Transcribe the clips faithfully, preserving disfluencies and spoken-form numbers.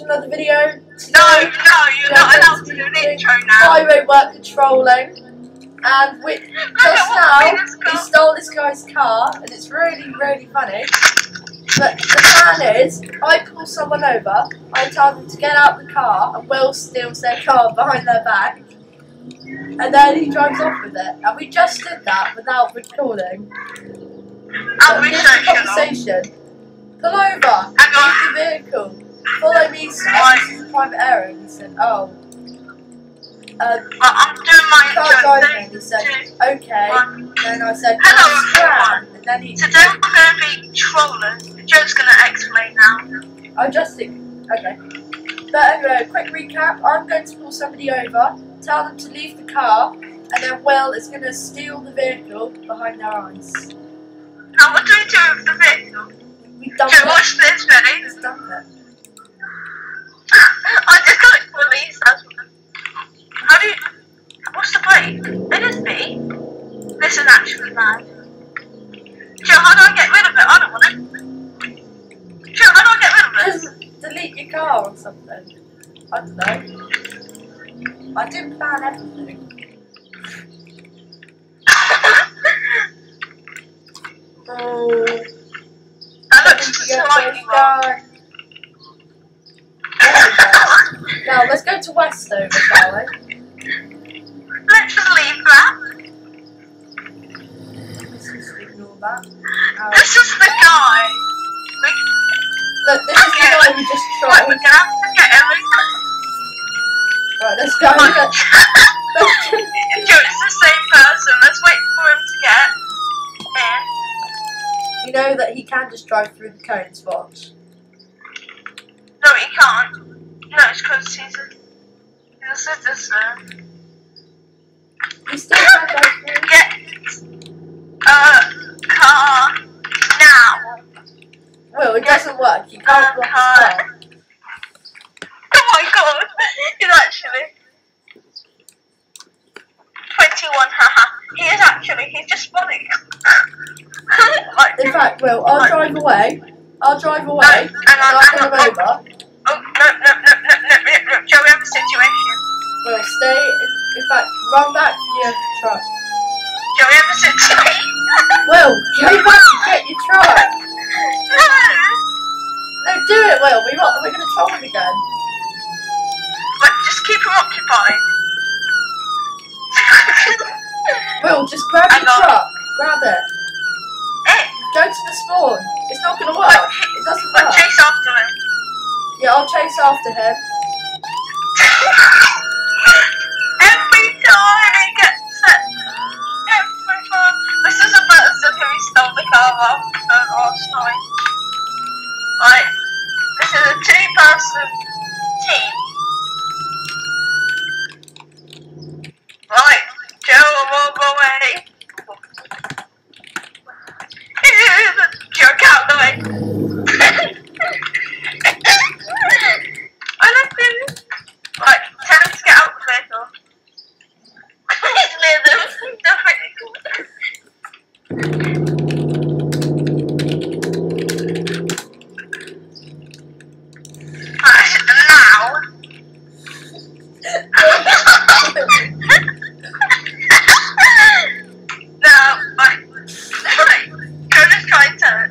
another video. Today, no, no, you're not allowed to do an intro now. Highway work controlling. And we, just now, we stole this guy's car, and it's really, really funny. But the plan is, I pull someone over, I tell them to get out of the car, and Will steals their car behind their back. And then he drives off with it. And we just did that without recording. So here's the conversation. Pull over, leave the vehicle, follow me, sir. This is a private area. He said, oh. Um, well, I'm doing my intro. He said, okay. And then I said, hello, everyone. And then he, Today we're going to be trolling. Joe's going to explain now. I just think, okay. But anyway, quick recap. I'm going to pull somebody over, tell them to leave the car, and then Will is going to steal the vehicle behind their eyes. Now what do we do with the vehicle? We dump Joe, it. watch this, ready? Just dump it. I just got it released as well. How do you... What's the brake? It is B. This is actually bad. Joe, how do I get rid of it? I don't want it. Joe, how do I get rid of it? Just delete your car or something. I don't know. I didn't plan everything. Oh... That looks slightly wrong. Now let's go to Westover, shall we? Let's just leave that. Let's just ignore that. Um, This is the guy. We, look, this is okay, the guy we just right, tried. we're gonna have to get everything. Right, let's go. Right. Let's go. Joe, it's the same person. Let's wait for him to get in. You know that he can just drive through the cone spots. No, he can't. No, it's because he's a, he's a citizen. He still can't go through. Get a car now. Well, it Get doesn't work. You can't a block his car. car. Oh my god, he's actually twenty-one, haha. He is actually, he's just funny. Like, In fact, Will, I'll like, drive away. I'll drive away. No, and hang on, I'll hang come on, over. Oh, no, no, no, no, no, no, no, Joe, we have a situation. Will, stay. In, in fact, run back to your truck. Joe, we have a situation. Will, go back and get your truck. No. No, do it, Will. We want, we're going to troll him again. But just keep him occupied. Will, just grab Hang your on. truck. Grab it. Eh, Go to the spawn. It's not going to work. but, It doesn't but work. chase after him. Yeah, I'll chase after him. Every time he gets set. Every time. This is a person who he stole the car off uh, last time. Right. This is a two-person team. Right. Joe, walk away. Joe, get out the way. I left him. Right, tell him to get out the vehicle. He's near the, the vehicle. Right, now. Now, right, right, go just try and tell it.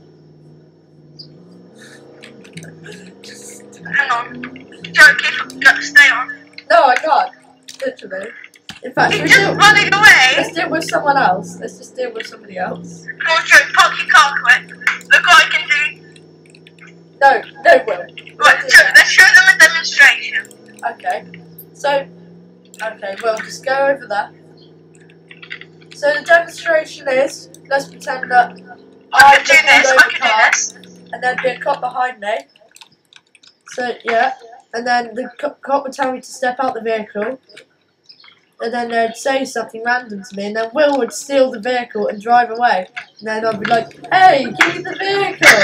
Hang on. Joe, keep, go, stay on. No, I can't. Literally. In fact, He's we just do, running away. let's do it with someone else. Let's just do it with somebody else. Come on, Joe, park your car quick. Look what I can do. No, no, Will. Right, do so that. let's show them a demonstration. Okay. So, okay, well, just go over there. So the demonstration is, let's pretend that I I'm can do this, over I the can car, do this. and there'd be a cop behind me. So, yeah. And then the co cop would tell me to step out the vehicle. And then they'd say something random to me, and then Will would steal the vehicle and drive away. And then I'd be like, hey, give me the vehicle!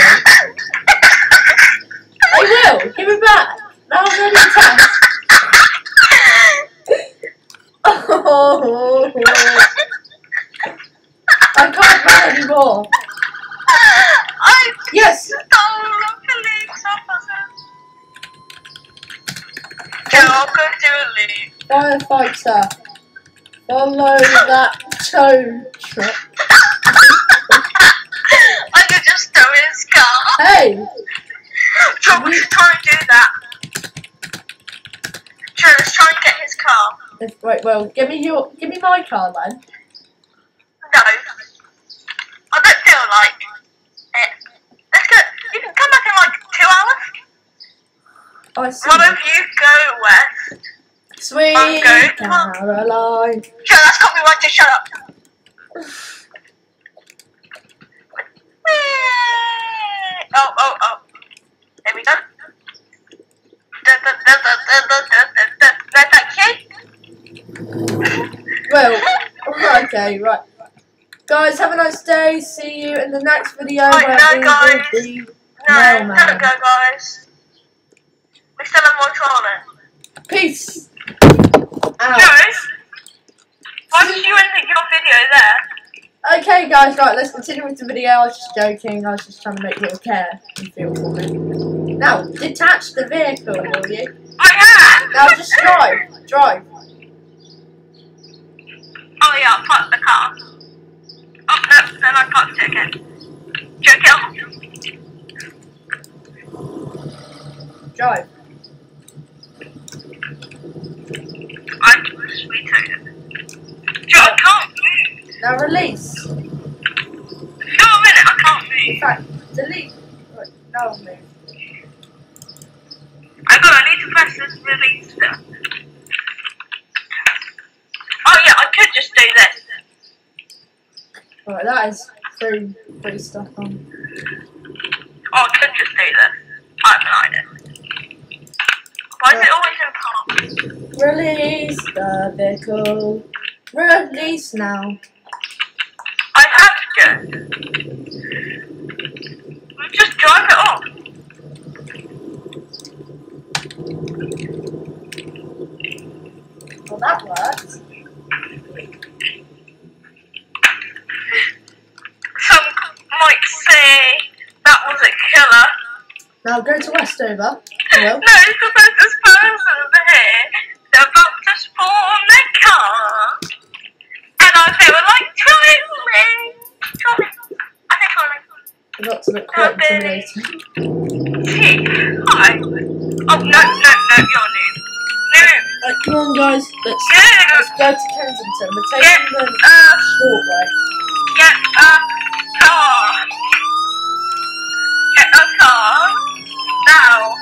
Hey, Will, give it back! Now I'm ready to test! Oh, I can't run anymore! I Yes! stole a police officer. Joe, I'll go do a leave. Firefighter, follow that tow truck. I could just tow his car. Hey! Joe, we should try and do that. Joe, let's try and get his car. If, wait, well, give me your, give me my car then. No. I don't feel like it. Let's go. You can come back in like two hours. I see. One of you go west. Sweet I'll go Caroline. Joe, that's copyright, just shut up. Oh, oh, oh. There we go. No, thank you. Well, okay, right. Guys, have a nice day. See you in the next video. Right, where no, we guys. will be No, mailman. don't go, guys. We still have more trolling. Peace. Joe, Out. why did you end your video there? Okay, guys, right, let's continue with the video. I was just joking. I was just trying to make you care and feel for me. Now, detach the vehicle, will you? I am. Now, just drive. Drive. Oh yeah, I'll park the car. Oh no, then I parked it again. Joe, get off. Drive. I'm sweet it. Joe, I can't move. Now, release. Go a minute, I can't In move. fact, delete. Right, now move. I got, I need to press this release stuff. Oh yeah, I could just do this. Right, that is free, free stuff on. Oh, I could just do this. I have an idea. Why is it always in park? Release the vehicle. Release now. I have to. Just drive it off. Well, that worked. Some might say that was a killer. Now go to Westover. No, Hello. because there's this person over here. They're about to spawn their car. And I they were like, trolling. Trolling. I think trolling. I got to look quite intimidating. T. Hi. Oh, no, no, no, you're new. New. Right, come on, guys. Let's, Yeah. let's go to Kensington. We're Get taking the a, short way. get a car. Get a car. Now.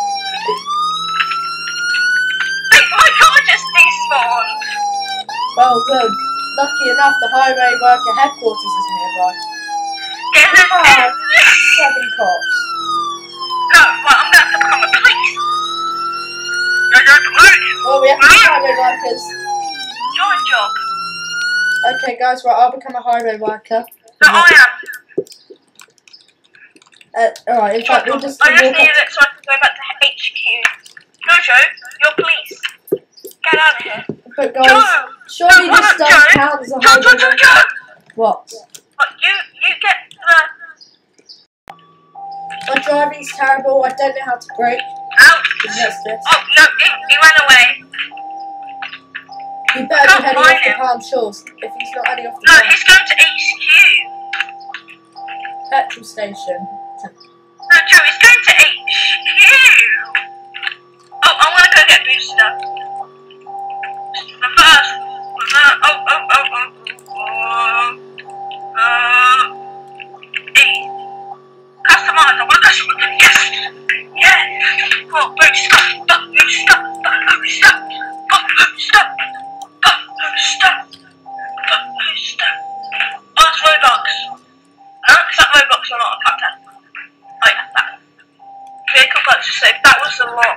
Wait, my car just despawned. Well, good. Lucky enough, the highway worker headquarters is nearby. Get We this have in. seven cops. No, well, I'm gonna have to become a police. No, no, no. Well, we have to be highway workers. Your job. Okay, guys, right, I'll become a highway worker. No, I am. Uh, alright, in fact, we'll just I just walk needed up. it so I can go back to H Q. Jojo, you're police. Get out of here. But, guys, Joe! surely Joe, this what up, does Joe? count as a Joe, highway Joe, Joe, worker. Joe! What? What, you, you get the... My driving's terrible. I don't know how to brake. Ouch! What's this? Oh, no, he, he ran away. He better can't be heading find off the him. Palm Shores. If he's not heading off the No, Palm he's going to H Q. petrol station. No, Joe, he's going to H Q. Oh, I want to go get Booster. But first, uh, oh, oh, oh, oh, oh, uh, E. Customize, I want to customize, yes, yeah. Oh, Booster, oh, Booster, oh, Booster, oh, Booster, oh, Booster, oh, Booster. Oh, that's Robux. Uh, is that Robux or not? I can't tell. Oh yeah, that. Vehicle purchase safe, that was the lot.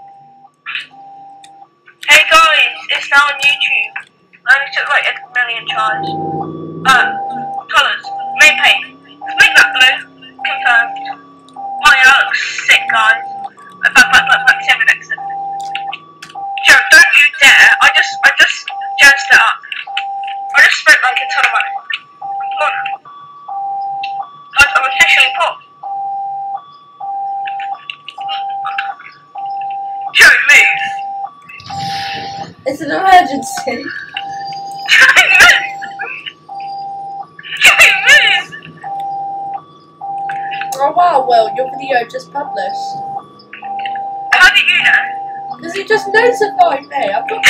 Hey guys, it's now on YouTube. I only took like a million tries. Uh, colours, main paint. Make that blue. Confirmed. Oh yeah, that looks sick, guys. Back, back, back, back, back, save it next. Joe, don't you dare. I just, I just jazzed it up. I just spent like a ton of money. Come on. Guys, I'm officially popped. Joe, move. emergency. Oh wow, Will, your video just published. How did you know? Because you just notified me. I've got...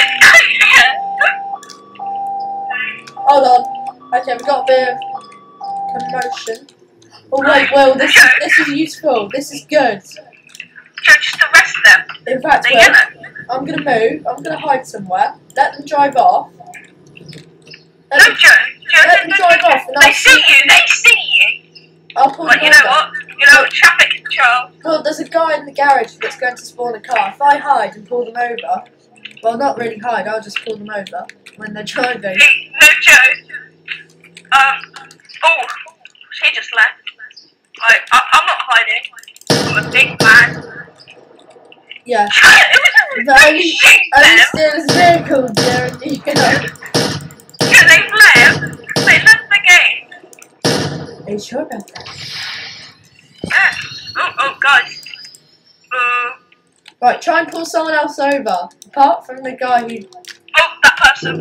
Hold on. Okay, we've got a bit of commotion. Oh wait, Will, this is, this is useful. This is good. Joe, just arrest them. In fact, They're Will, yellow. I'm going to move. I'm going to hide somewhere. Let them drive off. Let No, them, Joe. Joe, let them no, drive no, off and They I'll see see... you. They see you. I'll pull But them you know over. what? You know, traffic control. Well, there's a guy in the garage that's going to spawn a car. If I hide and pull them over, well, not really hide, I'll just pull them over when they're driving. Hey, no, Joe. Um, oh, she just left. Like, I, I'm not hiding. I'm a big man. Yeah. But But only, only steal his vehicle, Jeremy. Yeah, they left. They left the game. Are you sure about that? Yeah. Oh, oh, guys. Uh, Right, try and pull someone else over. Apart from the guy who... oh, that person.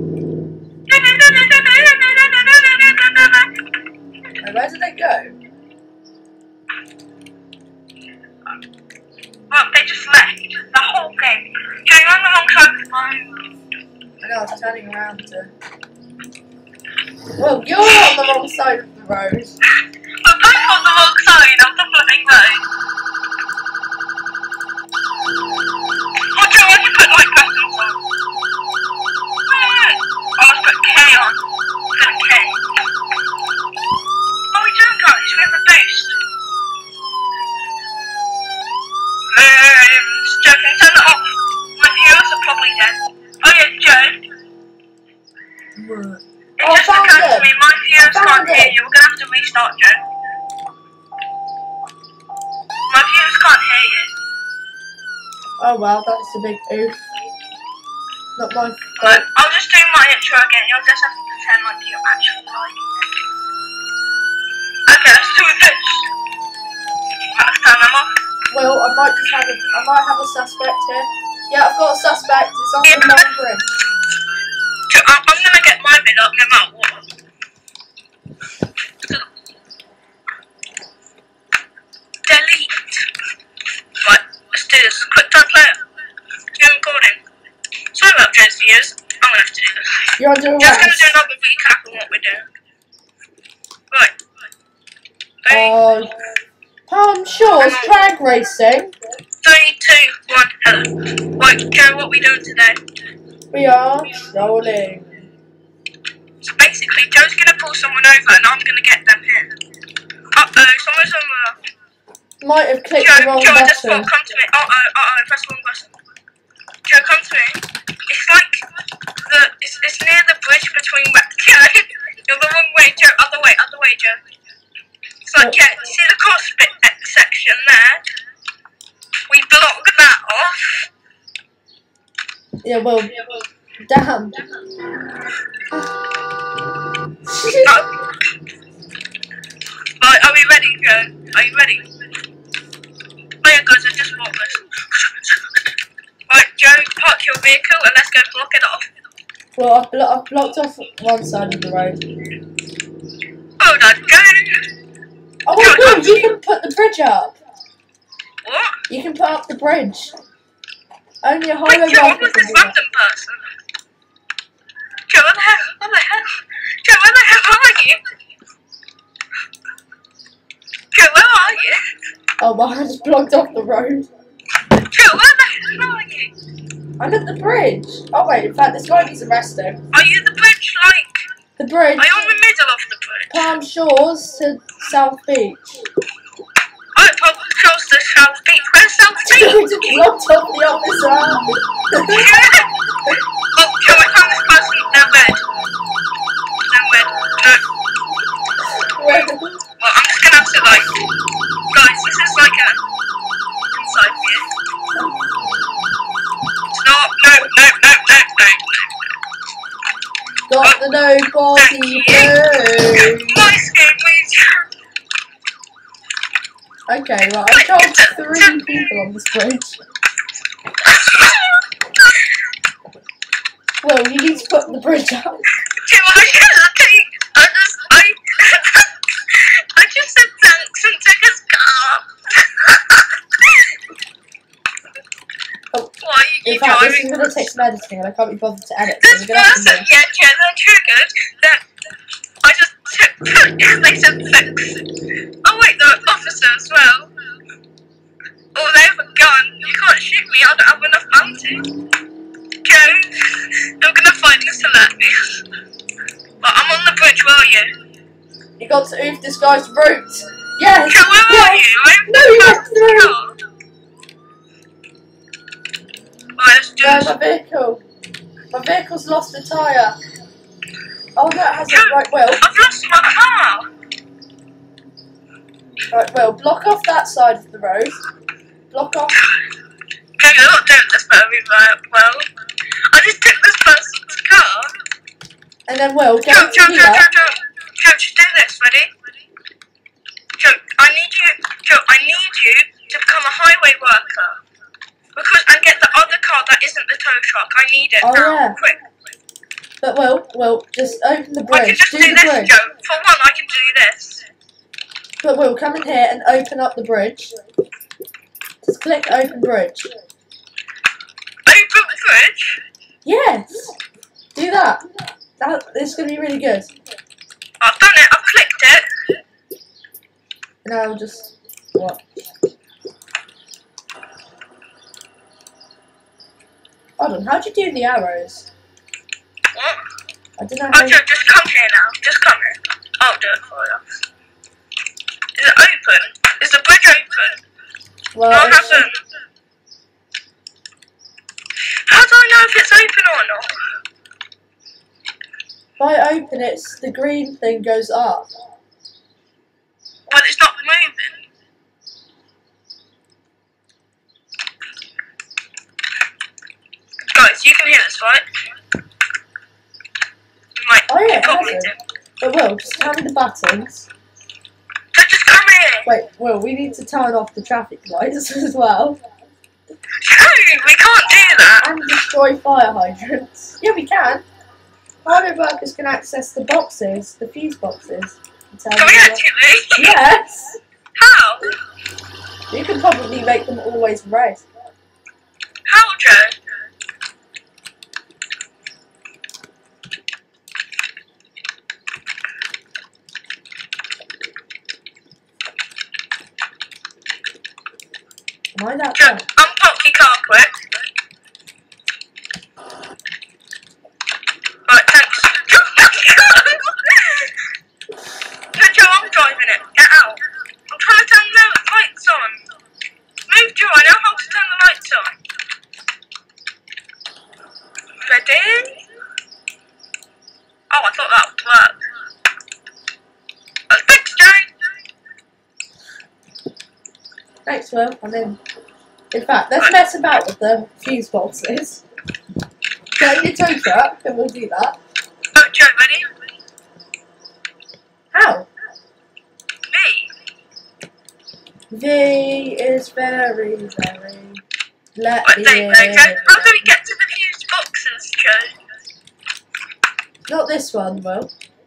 Oh, where did they go? Well, they just left. The whole game. Joe, you're on the wrong side of the road. I know, I was turning around to... Well, you're on the wrong side of the road. We're both on the wrong side of the flipping road. Oh, Joe, why did you put my buttons on? I must put K on. Put a K. What are we doing, guys? We have a boost. Limbs. Joe, can you turn it off? My viewers are probably dead. Oh yeah, Joe. What? It Oh, just found occurred to it. me, my viewers Found can't hear it. you. We're gonna have to restart, Joe. My viewers can't hear you. Oh well, that's a big oof. Not my Right, fault. I'll just do my intro again. You'll just have to pretend like you actually like it. Okay, let's do this. Let's turn them off. Well, I might just have a, I might have a suspect here. Yeah, I've got a suspect. It's on Yeah, the but- long bridge. Joe, I'm, I'm gonna get my bid up no matter what. Delete. Right, let's do this. Quick translator. You're recording. Sorry about Joe's views. I'm gonna have to do this. You're under Just gonna arrest. do another recap of what we're doing. Right. Three, Uh, Palm Shores drag racing. three, two, one, hello. Right, Joe, what are we doing today? We are trolling. So basically, Joe's gonna pull someone over and I'm gonna get them here. Uh oh, someone's on the. Might have clicked Joe, the wrong Joe, just button. walk, come to me. Uh oh, uh oh, press the wrong button. Joe, come to me. It's like the. It's, it's near the bridge between. Joe, you're the wrong way, Joe. Other way, other way, Joe. It's like, yeah, you see the cross bit section there? We blocked that off. Yeah, well, damn. Oh. Right, are we ready, Joe? Are you ready? Oh yeah, guys, I just bought this. Right, Joe, park your vehicle and let's go block it off. Well, I've, blo I've blocked off one side of the road. Oh, no, Joe. Oh, well, good, you can put the bridge up. What? You can put up the bridge. Only a Wait, highway Joe, rifle what was can this do that. random person? Joe, what the hell? What the hell? Joe, where the hell are you? Joe, where are you? Oh, well, I just blocked off the road. Joe, where the hell are you? I'm at the bridge. Oh, wait, in fact, this guy needs arrested. Are you the bridge, like? The bridge, Are you on the middle of the bridge? Palm Shores to South Beach. Oh, probably close to South Beach. Where's South We Beach? just blocked off the officer. Oh, Joe, I found this person. They're red. They're red. No. Wait, Well, I'm just gonna have to, like... Guys, this is like a... inside view. No, no, no, no, no, no. got the nobody blue. My screen, please. Okay, well, I told three people on this bridge. Well, you need to put the bridge up. Do I hesitate? I just, I, I just said thanks and took his car. Oh, Why are you in fact, driving? this is going to take some editing and I can't be bothered to edit. This So we're gonna have to person, move. yeah, yeah, they're triggered. That I just took, they said thanks. Oh wait, they're an officer as well. Oh, they have a gun. You can't shoot me, I don't have enough bounty. Joe, I'm gonna find this hilarious. But I'm on the bridge, where are you? You got to oof this guy's route. Yes! Joe, where yes. are you? I'm No, you went through! car. Right, let's do Where's this. my vehicle? My vehicle's lost a tyre. Oh, no, it hasn't. Joe, Right, Will. I've lost my car. Right, Will, block off that side of the road. Block off. Joe, you're not doing this very well. I just took this person's car. And then, Will, get Joe, into Joe, Joe, here. Joe, Joe. Joe, just do this, ready? Joe, I need you, Joe, I need you to become a highway worker. Because, and get the other car that isn't the tow truck. I need it Oh, now, yeah. quick. But, Will, Will, just open the I can bridge. just Do do, the this, bridge. Joe. For one, I can do this. But, Will, come in here and open up the bridge. Just click open bridge. Open the bridge. Yes! Do that. That it's going to be really good. I've done it, I've clicked it. And I'll just... What? Hold on, how'd you do the arrows? What? I don't know Oh, how... Joe, just come here now. Just come here. I'll do it for you. Is it open? Is the bridge open? Well, No, I it should- haven't. How do I know if it's open or not? if I open it, the green thing goes up. Well, it's not moving. Guys, you can hear this, right? You might, Oh, yeah, you it probably has do. it. But Will, just tell me the buttons. So just come here. Wait, Will, we need to turn off the traffic lights as well. Joe, we can't do that. And destroy fire hydrants. Yeah, we can. Highway workers can access the boxes, the fuse boxes. and tell Can me we what- actually? Yes! How? You can probably make them always red. How, Joe? Am I that Joe, bad? unpop your car quick. Right, thanks. No, Joe, I'm driving it. Get out. I'm trying to turn the lights on. Move, Joe, I know how to turn the lights on. Ready? Oh, I thought that would work. Oh, thanks, Joe. Thanks, Will. I'm in. In fact, let's mess about with the fuse boxes. Get your tow truck, and we'll do that. Oh, Joe, ready? How? Me. V is very, very. Let Right, me there you go, in. Joe. How do we get to the fused boxes, Joe? Not this one, Will.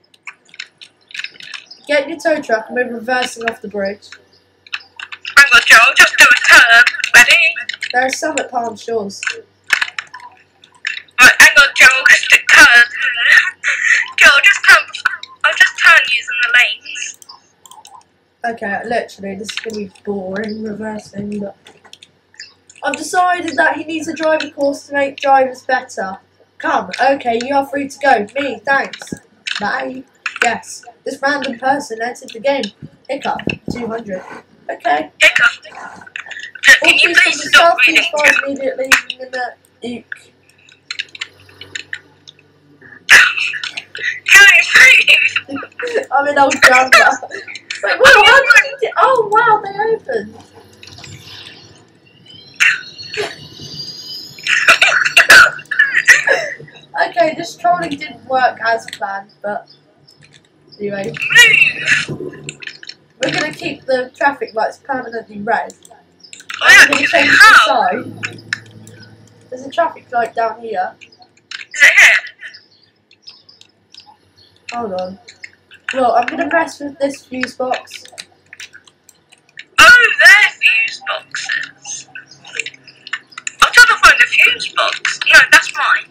Get your tow truck, and we're reversing off the bridge. Hang on, Joe, I'll just do a turn. Ready? There are some at Palm Shores. Right, hang on, Joe, I'll just do a turn. Joe, I'll just turn, I'll just turn using the lanes. Okay, literally, this is going to be boring reversing, but I've decided that he needs a driver course to make drivers better. Come, okay, you are free to go. Me, thanks. Bye. Yes, this random person entered the game. Hiccup, two hundred. Okay. Hiccup. Joe, All can you people please to stop self reading, fire Joe? immediately in the uke. Joe, please. I'm an old grandma. Wait, Will, how did you do? Oh, wow, they opened. Okay, this trolling didn't work as planned, but anyway, Move. we're gonna keep the traffic lights permanently red. I I'm gonna actually, change the how? sign. There's a traffic light down here. Is it here? Hold on. Well, I'm gonna mess with this fuse box. Oh, they're fuse boxes. I'm trying to find a fuse box. No, that's mine.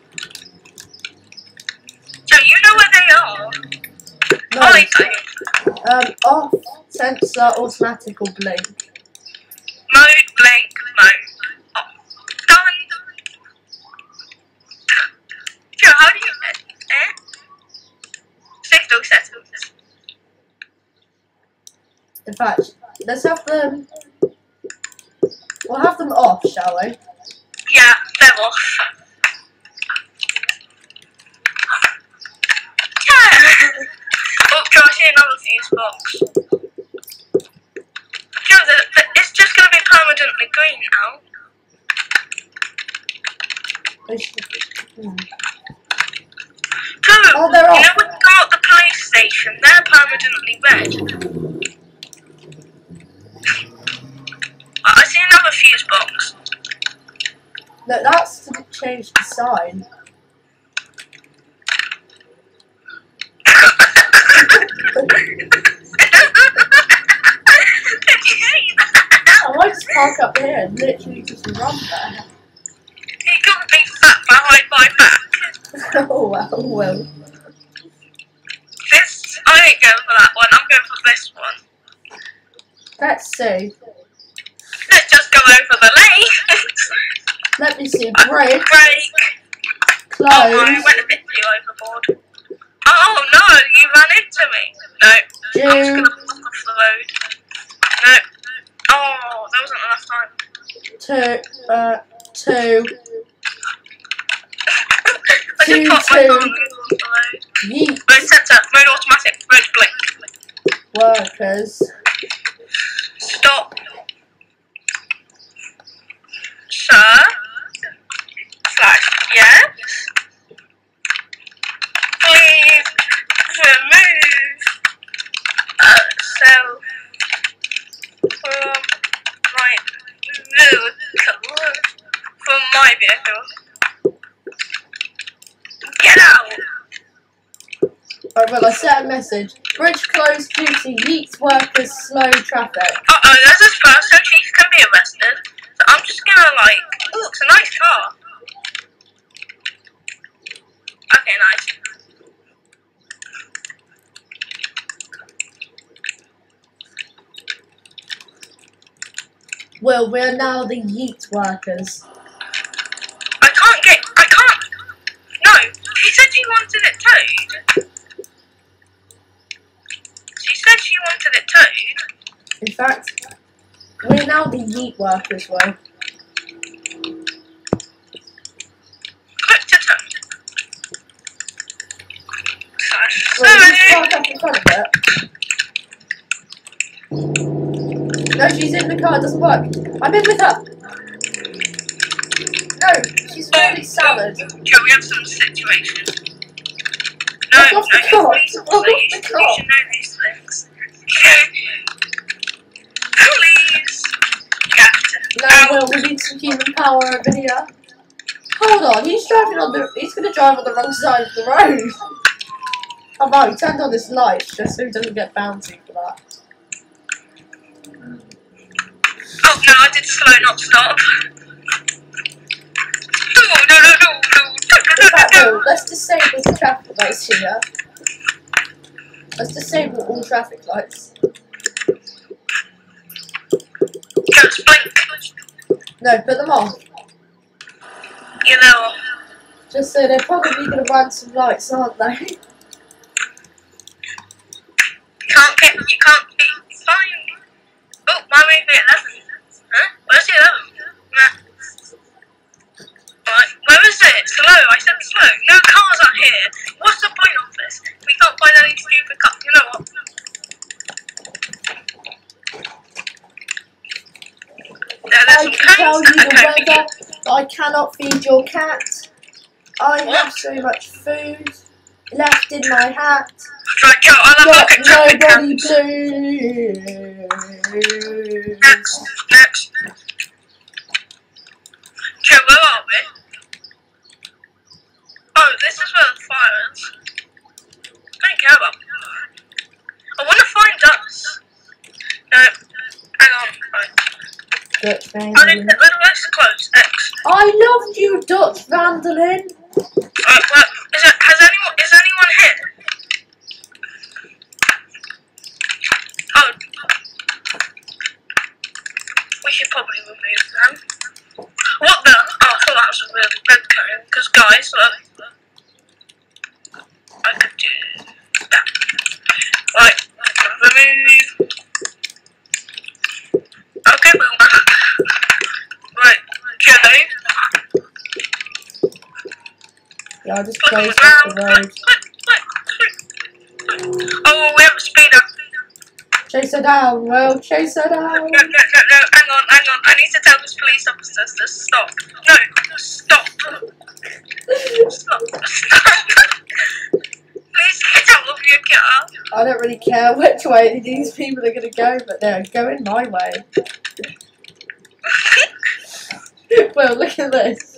So you know where they are? No. Oh, I do. Um, off, sensor, automatic or blink. Mode, blink, mode. Oh, done. Joe, how do you eh? eh? Signal settings. In fact, let's have them. We'll have them off, shall we? Yeah, they're off. Oh, Joe, I see another fuse box. Joe, the, the, it's just going to be permanently green now. They should- hmm. Joe, Oh, they're you off. know when you go at the police station, they're permanently red. I I see another fuse box. No, that's to change the sign. Did you see that? I might just park up here and literally just run there. He couldn't be fat behind my back. Oh well, well. This, I ain't going for that one, I'm going for this one. Let's see. Let's just go over the lane. Let me see. Brake, Brake. close. Oh no, I went a bit too overboard. Oh no, you ran into me. No, I'm just June. going to walk off the road. No. Oh, there wasn't enough time. Two, uh, two. I just Two, popped my two. phone off the road. Yeet. Mode sensor, mode automatic, mode blink. Workers. Stop. Sir. Slash yes. Please remove yourself from my vehicle. From my vehicle. Get out! Alright, well, I set a message. Bridge closed due to yeet workers slow traffic. Uh oh, there's this person, she can be arrested. So I'm just gonna like, oh, it's a nice car. Okay, nice. Well, we're now the yeet workers. I can't get, I can't. No, she said she wanted it towed. She said she wanted it towed. In fact, we're now the yeet workers, well. Click to tow. Slash Well, we just seven. park up in front of it. No, she's in the car, it doesn't work. I'm in with her. No, she's really salad. Joe, we have some situation. No, Get no, off the you're car. police Get officer, off you the should, car. you should know these things. Please, Captain. No, well, we need some human power over here. Hold on, he's driving on the. He's going to drive on the wrong side of the road. Oh wow, he turned on his lights just so he doesn't get bouncy for that. Oh no, I did slow, not stop. No, no, no, no, no, no, In no, fact, no, no, no. let's disable the traffic lights here. Let's disable all traffic lights. Just blink. No, put them on. You know. Just so they're probably going to run some lights, aren't they? You can't get, you can't be fine. Oh, why would it be eleven? Huh? Where's the eleven? Nah. Right, where is it? Slow, I said slow. No cars are here. What's the point of this? We can't find any stupid cars. You know what? There, there's I some can tell cones you that the are going to be weather that I cannot feed your cat. I What? have so much food left in my hat. Right, Joe, I'll have a look But at traffic nobody cams. blues. Next, next. Joe, where are we? Oh, Oh, this is where the fire is. I don't care about fire. I want to find us. No, hang on. Right. Dutch I Vandalin. didn't let us close. X. I loved you, Dutch Vandalin. Right, well, is it, has anyone, is anyone here? Oh. We should probably remove them. What the? Oh, I thought that was a really good cone. Because, guys, look. I could do that. Right, remove. Okay, boom. Right, Joe. Yeah, I just Click on closed the off ground. the road. Click, click, click, click. Oh, we have a speeder. Chase her down, Will. Chase her down. No, no, no, no. Hang on, hang on. I need to tell this police officer to stop. No, stop. Stop. Stop. Please get out of your car. I don't really care which way these people are going to go, but they're going my way. Well, look at this.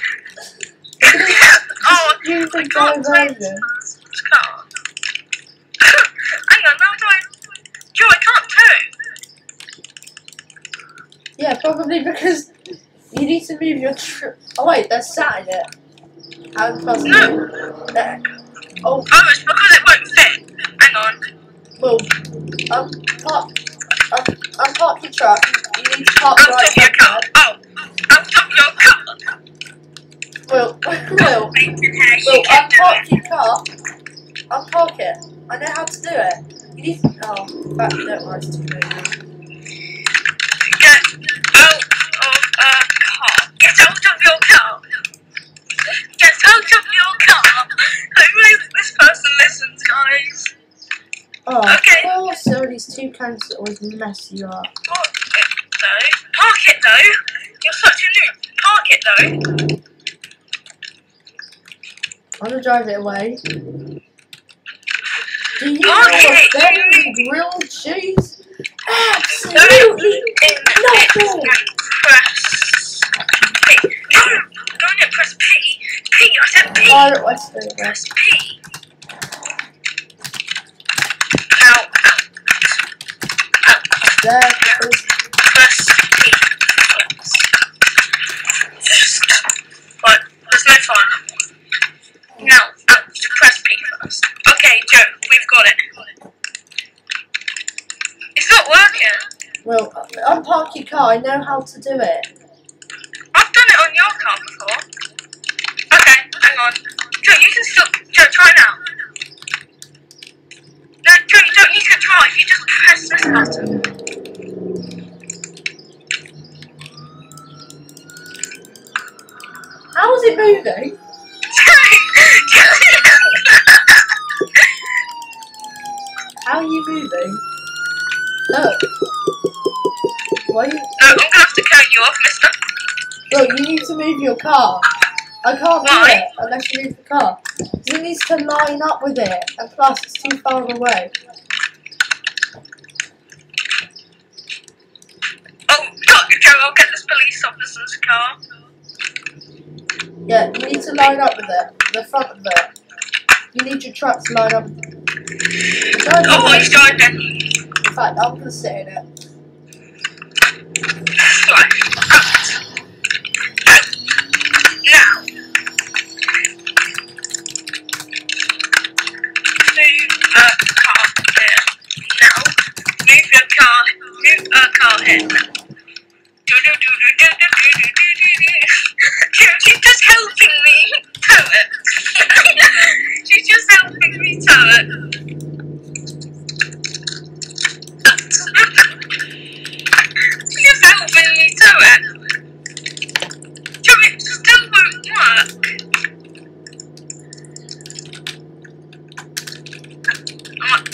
Oh, You I think can't I'm take over? this car. Hang on, no, no. Joe, I can't turn. Yeah, probably because you need to move your tr- Oh wait, they're sat in it. And plus No. there. Oh, Oh, it's because it won't fit. Hang on. well, um, park, um, unpark your truck. You need to park Out right of your car. there. Oh, out of your car. Will, Will, Hey, you Will, can do unpark it. your car. Unpark it. I know how to do it. You need to, oh, that, that was too late. Get out of a car. Get out of your car. Get out of your car. Hopefully this person listens, guys. Oh, Okay. of course, there are these two cans that always mess you up. Park it though. Park it though. You're such a noob. Park it though. I'm gonna drive it away. Do you know Park what's it. better than grilled cheese? Go Absolutely in nothing! and press P. No, don't press P. P. I said P. Fire at Westover. Press P. Out. Out. There is Press P. Right, there's no fire. Now, out. Press P first. Okay, Joe, we've got it. It's not working. well, unpark your car. I know how to do it. I've done it on your car before. Okay, hang on. Joe, you can still. Joe, try now. No, Joe, you don't need to drive. You just press this button. How is it moving? How are you moving? Look. Why you? No, I'm gonna have to cut you off, mister. Look, you need to move your car. I can't do Why? it unless you move the car. It needs to line up with it, and plus it's too far away. Oh, God, Joe, I'll get this police officer's car. Yeah, you need to line up with it. The front of it. You need your truck to line up. Oh, he's driving. In fact, I'm gonna sit in it. Right, out. Out. Now. Move a car here. Now. Move your car. Move a car here. Do do do do do do do do do do. She's just helping me tow it. She's just helping me tow it. She's just helping me tow it. Joe, it still won't work. I'm like,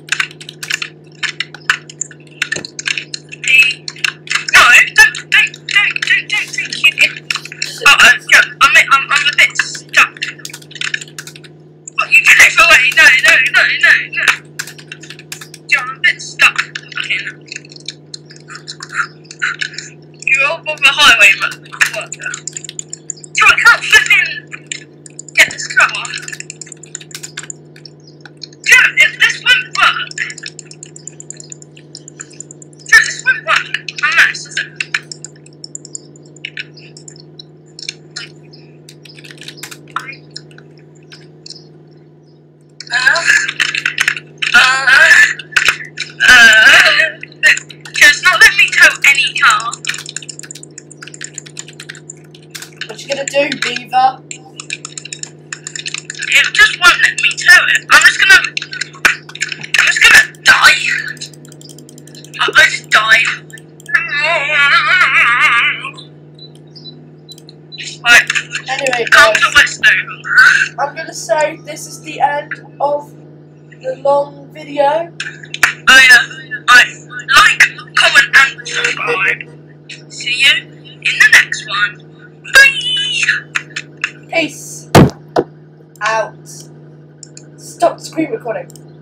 no, don't, don't, don't, don't, don't think you did. Oh, uh, Joe, I'm, I'm, I'm a bit stuck. What, you drive away? No, no, no, no, no. Joe, I'm a bit stuck. Okay, no. You're over the highway, but what? Joe, I can't flip in. Get this car. car. Dude, if this won't work. Dude, this won't work unless, is it? Uh, uh, uh, it's not letting me tow any car. What you gonna do, Beaver? It just won't let me tow it. I'm just gonna, I'm just gonna die. I, I just died. Right. Anyway, Come guys, to Westover. I'm gonna say this is the end of the long video. Oh yeah. Right. Like, comment, and subscribe. See you in the next one. Bye. Peace out. Stop screen recording.